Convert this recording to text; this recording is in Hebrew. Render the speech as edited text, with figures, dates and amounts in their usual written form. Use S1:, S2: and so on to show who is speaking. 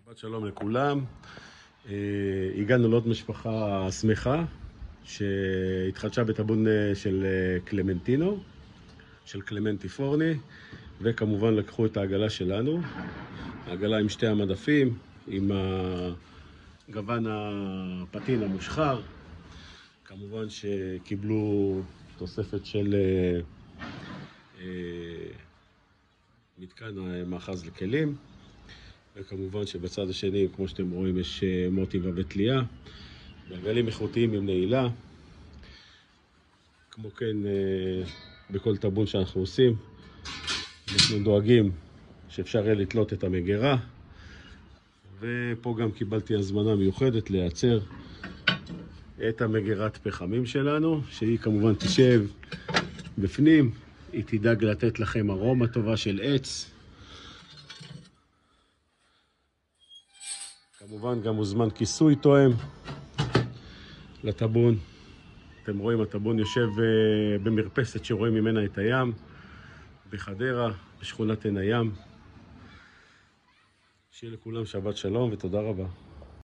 S1: שבת שלום לכולם. הגענו לעוד משפחה שמחה שהתחדשה בטאבון של קלמנטינו, של קלמנטי פורני, וכמובן לקחו את העגלה שלנו, העגלה עם שתי המדפים, עם הגוון הפטין המושחר. כמובן שקיבלו תוספת של מתקן מאחז לכלים, וכמובן שבצד השני, כמו שאתם רואים, יש מוטיבה ותלייה, גלגלים איכותיים עם נעילה. כמו כן, בכל טאבון שאנחנו עושים, אנחנו דואגים שאפשר יהיה לתלות את המגירה, ופה גם קיבלתי הזמנה מיוחדת לייצר את המגירת פחמים שלנו, שהיא כמובן תשב בפנים, היא תדאג לתת לכם ארומה טובה של עץ. כמובן גם מוזמן כיסוי תואם לטאבון. אתם רואים, הטאבון יושב במרפסת שרואים ממנה את הים, בחדרה, בשכונת עין הים. שיהיה לכולם שבת שלום ותודה רבה.